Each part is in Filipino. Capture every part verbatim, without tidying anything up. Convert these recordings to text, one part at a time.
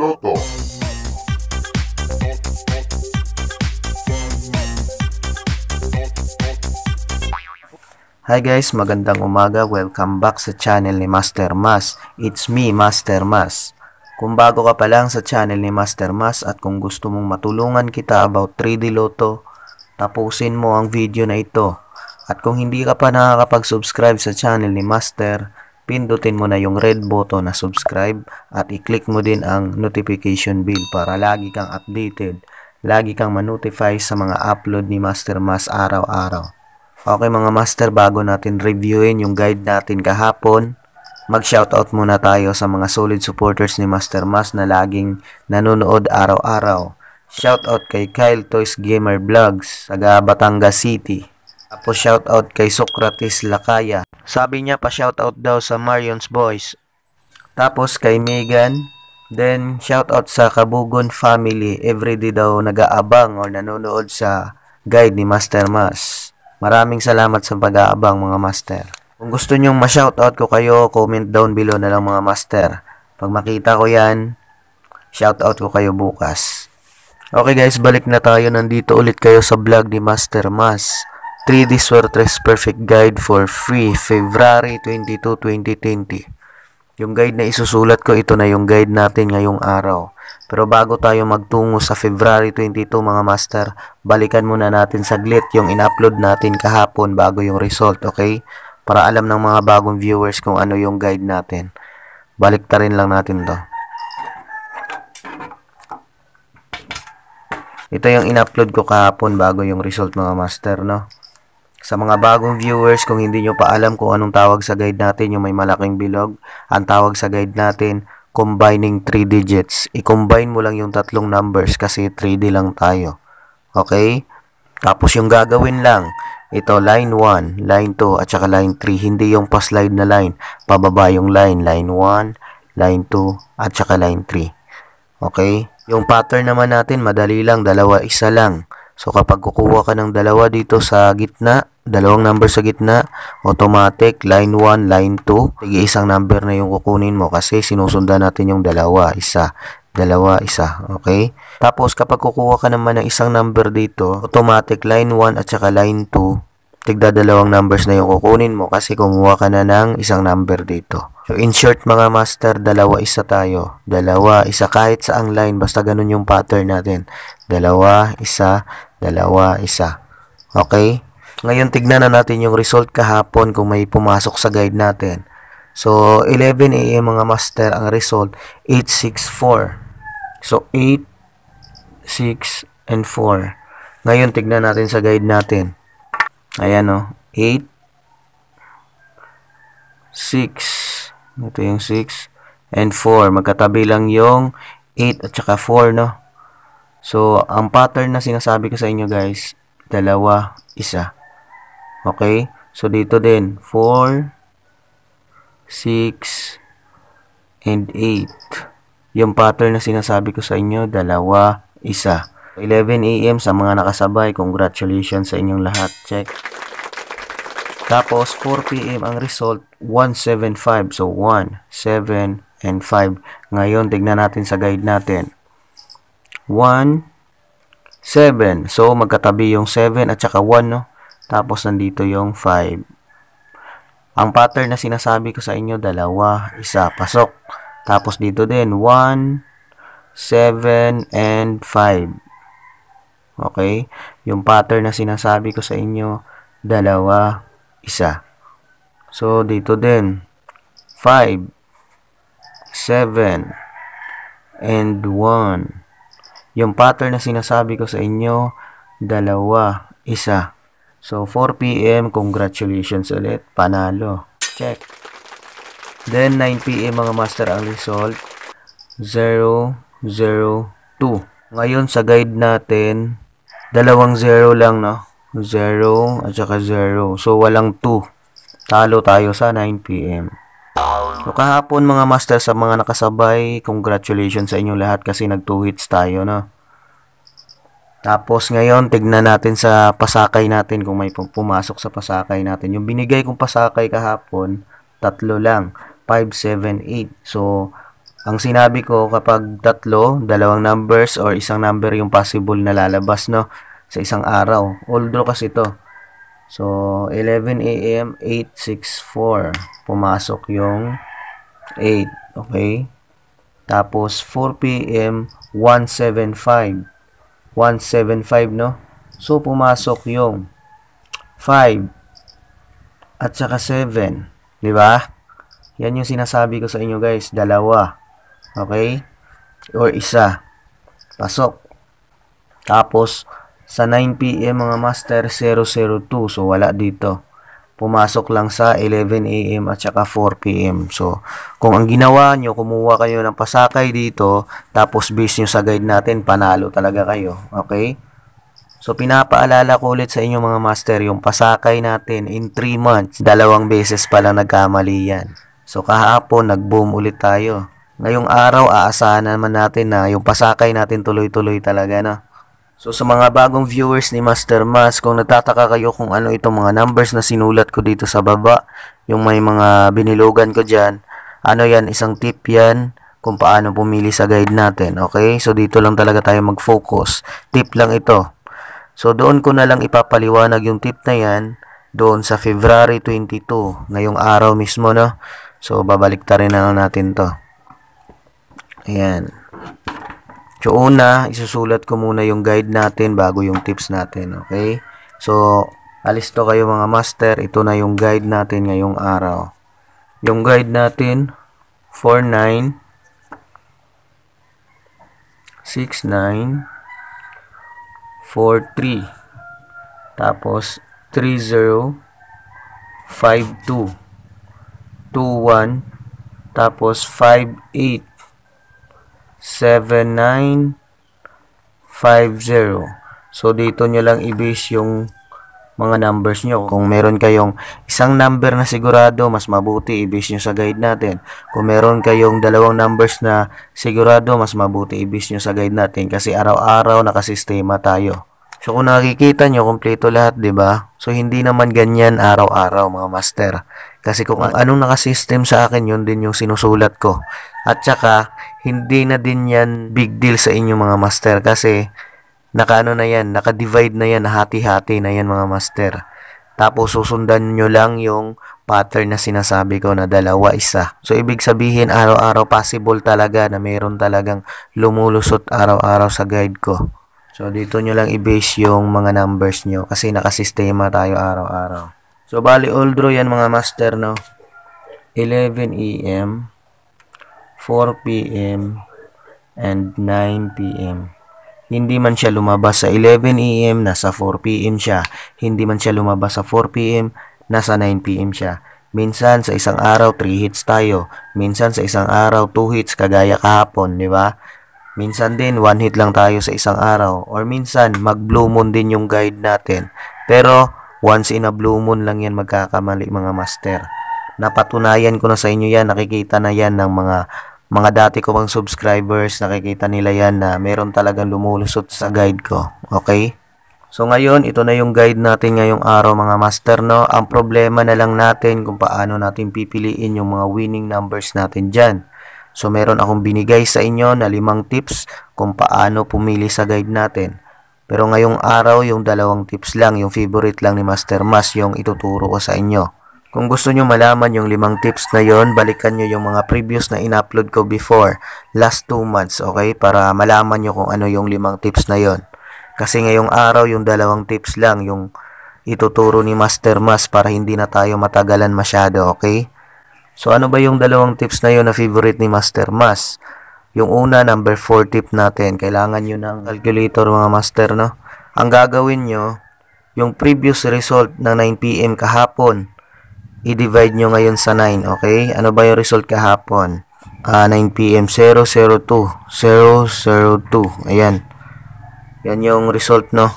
Loto. Hi guys, magandang umaga. Welcome back sa channel ni Master Mas. It's me, Master Mas. Kung bago ka pa lang sa channel ni Master Mas at kung gusto mong matulungan kita about three D Lotto, tapusin mo ang video na ito. At kung hindi ka pa nakakapag-subscribe sa channel ni Master, pindutin mo na yung red button na subscribe at i-click mo din ang notification bell para lagi kang updated, lagi kang ma-notify sa mga upload ni Master Mas araw-araw. Okay mga master, bago natin reviewin yung guide natin kahapon, mag-shoutout muna tayo sa mga solid supporters ni Master Mas na laging nanonood araw-araw. Shoutout kay Kyle Toys Gamer Vlogs, taga Batangas City. Tapos shoutout kay Socrates Lakaya. Sabi niya pa shoutout daw sa Marion's Boys. Tapos kay Megan. Then shoutout sa Kabugon family. Everyday daw nag-aabang or nanonood sa guide ni Master Mas. Maraming salamat sa pag-aabang mga master. Kung gusto nyong ma-shoutout ko kayo, comment down below na lang mga master. Pag makita ko yan, shoutout ko kayo bukas. Okay guys, balik na tayo. Nandito ulit kayo sa vlog ni Master Mas. three D Swertres Perfect Guide for free, February twenty-second, twenty twenty. Yung guide na isusulat ko, ito na yung guide natin ngayong araw. Pero bago tayo magtungo sa February twenty-second mga master, balikan muna natin saglit yung in-upload natin kahapon bago yung result, okay? Para alam ng mga bagong viewers kung ano yung guide natin. Balik ta rin lang natin to. Ito yung in-upload ko kahapon bago yung result mga master, no? Sa mga bagong viewers, kung hindi nyo pa alam kung anong tawag sa guide natin, yung may malaking bilog, ang tawag sa guide natin, combining three digits. I-combine mo lang yung tatlong numbers kasi three D lang tayo. Okay? Tapos yung gagawin lang, ito line one, line two, at saka line three. Hindi yung pa-slide na line. Pababa yung line. Line one, line two, at saka line three. Okay? Yung pattern naman natin, madali lang. Dalawa, isa lang. So kapag kukuha ka ng dalawa dito sa gitna, dalawang number sa gitna, automatic, line one, line two, sige isang number na yung kukunin mo kasi sinusundan natin yung dalawa, isa, dalawa, isa, okay? Tapos kapag kukuha ka naman ng isang number dito, automatic, line one at saka line two, tigda dalawang numbers na yung kukunin mo kasi kumuha ka na ng isang number dito. So in short mga master, dalawa, isa tayo. Dalawa, isa kahit saang line, basta ganun yung pattern natin. Dalawa, isa, dalawa, isa. Okay? Ngayon tignan na natin yung result kahapon kung may pumasok sa guide natin. So eleven A M mga master, ang result eight six four. So eight, six, and four. Ngayon tignan natin sa guide natin. Ayan o, eight, six. Ito yung six and four. Magkatabi lang yung eight at saka four, no? So, ang pattern na sinasabi ko sa inyo guys, dalawa, isa. Okay? So, dito din, four, six, and eight. Yung pattern na sinasabi ko sa inyo, dalawa, isa. eleven A M sa mga nakasabay, congratulations sa inyong lahat. Check. Tapos, four P M ang result, one seven five. So, one, seven, and five. Ngayon, tignan natin sa guide natin. one, seven. So, magkatabi yung seven at saka one, no? Tapos, nandito yung five. Ang pattern na sinasabi ko sa inyo, dalawa, isa, pasok. Tapos, dito din, one, seven, and five. Okay? Yung pattern na sinasabi ko sa inyo, dalawa, isa. So, dito din, five, seven, and one. Yung pattern na sinasabi ko sa inyo, dalawa, isa. So, four P M, congratulations ulit, panalo. Check. Then, nine P M mga master, ang result, zero, zero, two. Ngayon, sa guide natin, dalawang zero lang, no? zero at saka zero. So, walang two. Talo tayo sa nine P M. So, kahapon mga master sa mga nakasabay, congratulations sa inyong lahat kasi nag two hits tayo, no? Tapos, ngayon, tignan natin sa pasakay natin kung may pumasok sa pasakay natin. Yung binigay kong pasakay kahapon, tatlo lang. five, seven, eight. So, Ang sinabi ko, kapag tatlo, dalawang numbers or isang number yung possible na lalabas, no, sa isang araw. Although kasi ito. So, eleven A M, eight sixty-four. Pumasok yung eight. Okay? Tapos, four P M, one seventy-five. one seventy-five, no? So, pumasok yung five at saka seven. Diba? Yan yung sinasabi ko sa inyo, guys. Dalawa. Okay? Or isa. Pasok. Tapos, sa nine P M mga master, zero zero two. So, wala dito. Pumasok lang sa eleven A M at saka four P M. So, kung ang ginawa nyo, kumuha kayo ng pasakay dito, tapos base nyo sa guide natin, panalo talaga kayo. Okay? So, pinapaalala ko ulit sa inyo mga master, yung pasakay natin in three months, dalawang beses pala nagkamali yan. So, kahapon, nag-boom ulit tayo. Ngayong araw, aasahan naman natin na yung pasakay natin tuloy-tuloy talaga, no? So, sa mga bagong viewers ni Master Mas, kung nagtataka kayo kung ano itong mga numbers na sinulat ko dito sa baba, yung may mga binilugan ko dyan, ano yan, isang tip yan kung paano pumili sa guide natin, okay? So, dito lang talaga tayo mag-focus. Tip lang ito. So, doon ko na lang ipapaliwanag yung tip na yan doon sa February twenty-two, ngayong araw mismo, no? So, babalik ta rin na lang natin to. Ayan. So, una, isusulat ko muna yung guide natin bago yung tips natin, okay? So, alisto kayo mga master. Ito na yung guide natin ngayong araw. Yung guide natin, four nine, six nine, four three. Tapos, three zero, five two, two one, tapos five eight, seven nine, five zero. So, dito nyo lang i-base yung mga numbers nyo. Kung meron kayong isang number na sigurado, mas mabuti i-base nyo sa guide natin. Kung meron kayong dalawang numbers na sigurado, mas mabuti i-base nyo sa guide natin. Kasi araw-araw nakasistema tayo. So, kung nakikita nyo, kompleto lahat, ba diba? So, hindi naman ganyan araw-araw, mga master. Kasi kung anong nakasystem sa akin, yun din yung sinusulat ko. At saka, hindi na din yan big deal sa inyo, mga master. Kasi, nakaano na yan, naka-divide na yan, hati-hati na yan, mga master. Tapos, susundan nyo lang yung pattern na sinasabi ko na dalawa, isa. So, ibig sabihin, araw-araw possible talaga na mayroon talagang lumulusot araw-araw sa guide ko. So, dito nyo lang i-base yung mga numbers nyo kasi nakasistema tayo araw-araw. So, bali all draw yan mga master, no? eleven A M, four P M, and nine P M. Hindi man siya lumabas sa eleven A M, nasa four P M siya. Hindi man siya lumabas sa four P M, nasa nine P M siya. Minsan sa isang araw, three hits tayo. Minsan sa isang araw, two hits kagaya kahapon, di ba? Minsan din, one hit lang tayo sa isang araw. Or minsan, mag-blue moon din yung guide natin. Pero, once in a blue moon lang yan magkakamali mga master. Napatunayan ko na sa inyo yan. Nakikita na yan ng mga mga dati ko pang subscribers. Nakikita nila yan na meron talagang lumulusot sa guide ko. Okay? So, ngayon, ito na yung guide natin ngayong araw mga master, no? Ang problema na lang natin kung paano natin pipiliin yung mga winning numbers natin dyan. So, meron akong binigay sa inyo na limang tips kung paano pumili sa guide natin. Pero ngayong araw, yung dalawang tips lang, yung favorite lang ni Master Mas, yung ituturo ko sa inyo. Kung gusto nyo malaman yung limang tips na yon, balikan nyo yung mga previous na in-upload ko before, last two months, okay? Para malaman nyo kung ano yung limang tips na yon. Kasi ngayong araw, yung dalawang tips lang, yung ituturo ni Master Mas para hindi na tayo matagalan masyado, okay? So, ano ba yung dalawang tips na yun na favorite ni Master Mas? Yung una, number four tip natin. Kailangan nyo ng calculator mga master, no? Ang gagawin nyo, yung previous result ng nine P M kahapon, i-divide nyo ngayon sa nine, okay? Ano ba yung result kahapon? Uh, nine P M, zero zero two. zero zero two. Ayan. Yan yung result, no?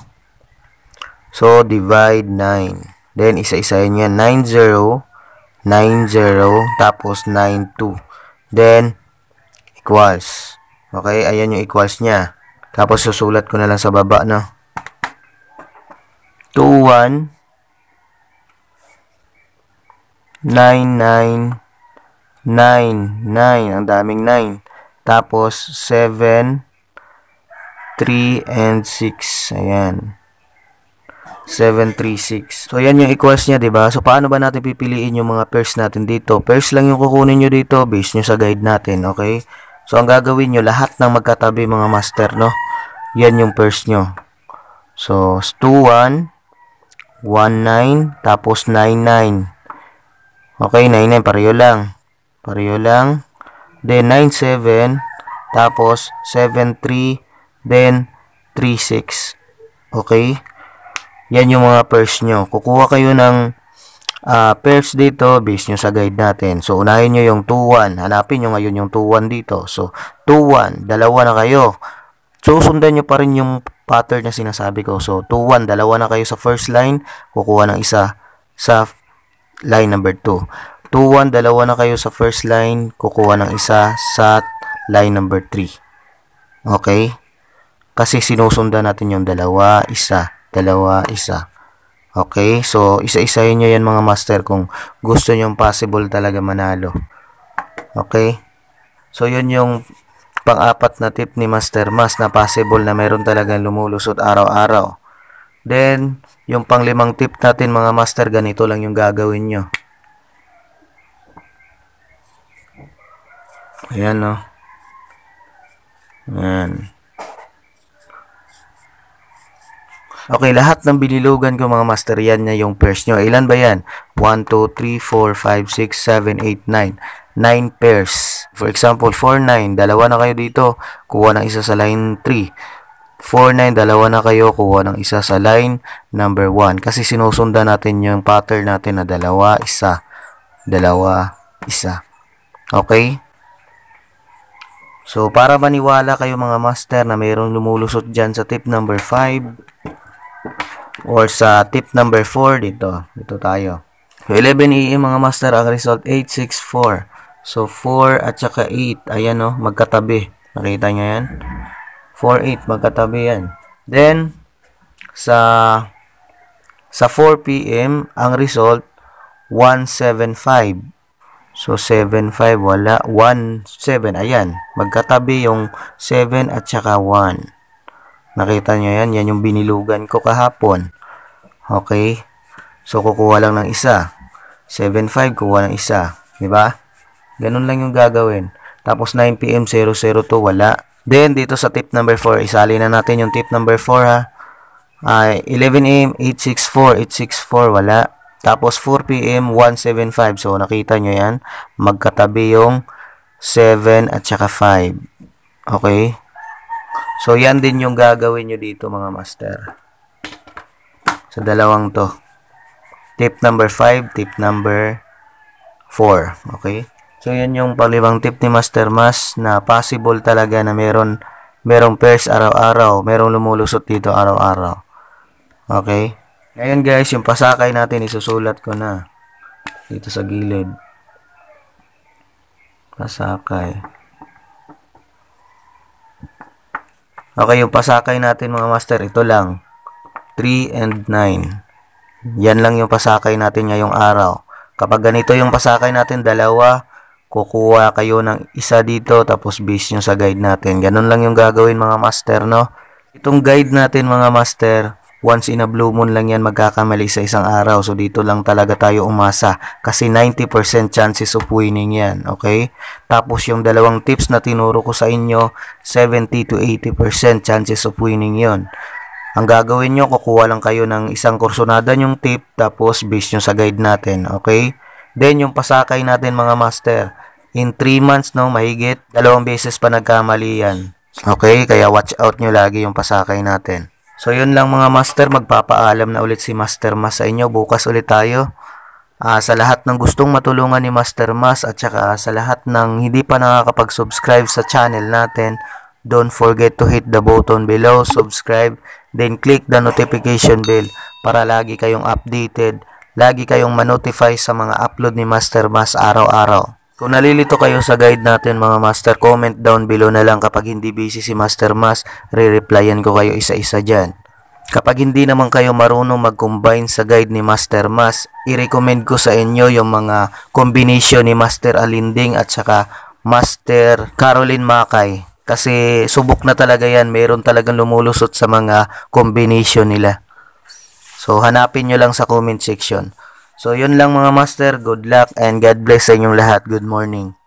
So, divide nine. Then, isa-isahin yan. nine zero. nine zero, tapos nine two. Then, equals. Okay, ayan yung equals niya. Tapos, susulat ko na lang sa baba, no? two one, nine nine, nine nine. Ang daming nine. Tapos, seven, three, and six. Ayan. seven, three, six. So, yan yung equals niya, diba? So, paano ba natin pipiliin yung mga pairs natin dito? Pairs lang yung kukunin nyo dito, base nyo sa guide natin, okay? So, ang gagawin nyo, lahat ng magkatabi mga master, no? Yan yung pairs nyo. So, two, one, one, nine, tapos nine, nine. Okay, nine, nine, pareho lang. Pareho lang. Then, nine, seven, tapos seven, three, then three, six. Okay? Yan yung mga pairs nyo. Kukuha kayo ng uh, pairs dito, base nyo sa guide natin. So, unahin nyo yung two, one. Hanapin nyo ngayon yung two, one dito. So, two, one. Dalawa na kayo. So, sundan nyo pa rin yung pattern na sinasabi ko. So, two, one. Dalawa na kayo sa first line. Kukuha ng isa sa line number two. two, one. Dalawa na kayo sa first line. Kukuha ng isa sa line number three. Okay? Kasi sinusundan natin yung dalawa, isa. Dalawa, isa. Okay? So, isa-isahin nyo yan mga master kung gusto nyo possible talaga manalo. Okay? So, yun yung pang-apat na tip ni Master Mas na possible na meron talagang lumulusot araw-araw. Then, yung pang-limang tip natin mga master, ganito lang yung gagawin nyo. Ayan, no? Ayan. Okay, lahat ng binilugan ko mga master, yan na yung pairs nyo. Ilan ba yan? one, two, three, four, five, six, seven, eight, nine. nine pairs. For example, four, nine. Dalawa na kayo dito. Kuha ng isa sa line three. four, nine. Dalawa na kayo. Kuha ng isa sa line number one. Kasi sinusundan natin yung pattern natin na dalawa, isa. Dalawa, isa. Okay? So, para maniwala kayo mga master na mayroong lumulusot dyan sa tip number five, or sa tip number four, dito. Dito tayo. So, eleven A M mga master, ang result, eight, six, four. So, four at saka eight. Ayan o, magkatabi. Nakita nyo yan? four, eight, magkatabi yan. Then, sa sa four P M, ang result, one, seven, five. So, seven, five, wala. one, seven, ayan. Magkatabi yung seven at saka one. Nakita nyo yan? Yan yung binilugan ko kahapon. Okay? So, kukuha lang ng isa. seven, five, kuha ng isa. Diba? Ganun lang yung gagawin. Tapos, nine P M, zero, zero, two, wala. Then, dito sa tip number four, isali na natin yung tip number four, ha? Uh, eleven A M, eight, six, four, eight, six, four, wala. Tapos, four P M, one, seven, five. So, nakita nyo yan? Magkatabi yung seven at saka five. Okay? So, yan din yung gagawin nyo dito mga master. Sa dalawang to. Tip number five, tip number four. Okay? So, yan yung palibang tip ni Master Mas na possible talaga na meron merong pairs araw-araw. Merong lumulusot dito araw-araw. Okay? Ngayon guys, yung pasakay natin, isusulat ko na. Dito sa gilid. Pasakay. Okay, yung pasakay natin mga master, ito lang. three and nine. Yan lang yung pasakay natin ngayong araw. Kapag ganito yung pasakay natin, dalawa, kukuha kayo ng isa dito, tapos base nyo sa guide natin. Ganun lang yung gagawin mga master, no? Itong guide natin mga master, once in a blue moon lang yan magkakamali sa isang araw. So, dito lang talaga tayo umasa. Kasi ninety percent chances of winning yan. Okay? Tapos, yung dalawang tips na tinuro ko sa inyo, seventy to eighty percent chances of winning yon. Ang gagawin nyo, kukuha lang kayo ng isang kursunada yung tip, tapos base nyo sa guide natin. Okay? Then, yung pasakay natin mga master, in three months, no, mahigit, dalawang beses pa nagkamali yan. Okay? Kaya watch out nyo lagi yung pasakay natin. So, yun lang mga master. Magpapaalam na ulit si Master Mas sa inyo. Bukas ulit tayo. Uh, sa lahat ng gustong matulungan ni Master Mas at saka sa lahat ng hindi pa nakakapag-subscribe sa channel natin, don't forget to hit the button below, subscribe, then click the notification bell para lagi kayong updated, lagi kayong manotify sa mga upload ni Master Mas araw-araw. Kung nalilito kayo sa guide natin mga master, comment down below na lang. Kapag hindi busy si Master Mas, re-replyan ko kayo isa-isa dyan. Kapag hindi naman kayo marunong mag-combine sa guide ni Master Mas, i-recommend ko sa inyo yung mga combination ni Master Alinding at saka Master Caroline Makay. Kasi subok na talaga yan. Mayroon talagang lumulusot sa mga combination nila. So, hanapin nyo lang sa comment section. So, yun lang mga master. Good luck and God bless sa inyong lahat. Good morning.